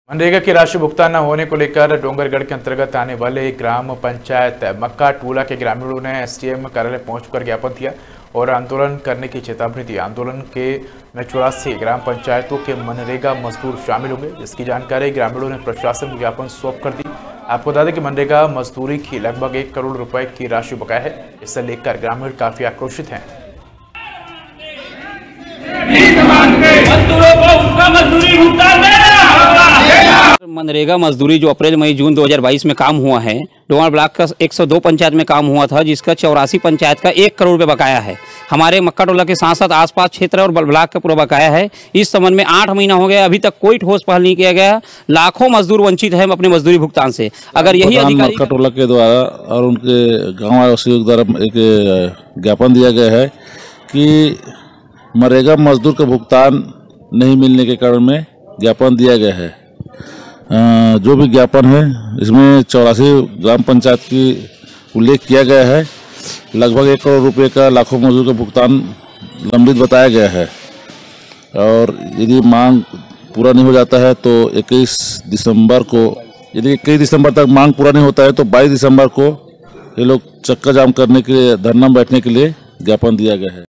मनरेगा की राशि भुगतान न होने को लेकर डोंगरगढ़ के अंतर्गत आने वाले ग्राम पंचायत मक्का टूला के ग्रामीणों ने एसडीएम कार्यालय पहुंचकर ज्ञापन दिया और आंदोलन करने की चेतावनी दी। आंदोलन के में 84 ग्राम पंचायतों के मनरेगा मजदूर शामिल होंगे, जिसकी जानकारी ग्रामीणों ने प्रशासन को ज्ञापन सौंप कर दी। आपको बता दें कि मनरेगा मजदूरी की लगभग 1 करोड़ रुपए की राशि बकाया है। इसे लेकर ग्रामीण काफी आक्रोशित हैं। मनरेगा मजदूरी जो अप्रैल मई जून 2022 में काम हुआ है, डोंगर ब्लॉक का 102 पंचायत में काम हुआ था, जिसका 84 पंचायत का 1 करोड़ रुपए बकाया है। हमारे मक्का टोला के साथ साथ आसपास क्षेत्र और ब्लॉक का पूरा बकाया है। इस संबंध में 8 महीना हो गया, अभी तक कोई ठोस पहल नहीं किया गया। लाखों मजदूर वंचित हैं अपने मजदूरी भुगतान से। अगर यही अधिकारी मक्का टोला के द्वारा और उनके गाँव वासियों द्वारा एक ज्ञापन दिया गया है कि मनरेगा मजदूर का भुगतान नहीं मिलने के कारण में ज्ञापन दिया गया है। जो भी ज्ञापन है इसमें 84 ग्राम पंचायत की उल्लेख किया गया है। लगभग 1 करोड़ रुपए का लाखों मजदूर का भुगतान लंबित बताया गया है और यदि मांग पूरा नहीं हो जाता है तो 21 दिसंबर को, यदि 21 दिसंबर तक मांग पूरा नहीं होता है तो 22 दिसंबर को ये लोग चक्का जाम करने के लिए, धरना बैठने के लिए ज्ञापन दिया गया है।